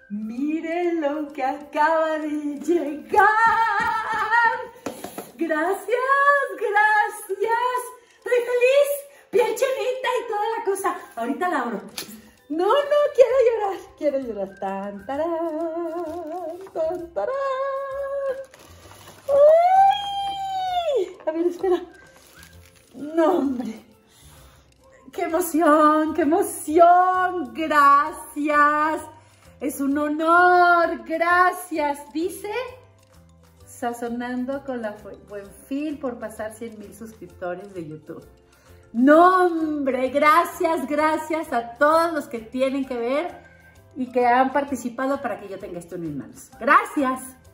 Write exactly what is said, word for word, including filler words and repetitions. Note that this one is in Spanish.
Miren lo que acaba de llegar. Gracias, gracias. Estoy feliz, piel chinita y toda la cosa. Ahorita la abro. No, no, quiero llorar, quiero llorar. Tan, tarán, tan, tarán. ¡Ay! A ver, espera. No, hombre. ¡Qué emoción, qué emoción! Gracias. Es un honor, gracias. Dice, sazonando con la Buenfil por pasar cien mil suscriptores de YouTube. No, hombre, gracias, gracias a todos los que tienen que ver y que han participado para que yo tenga esto en mis manos. Gracias.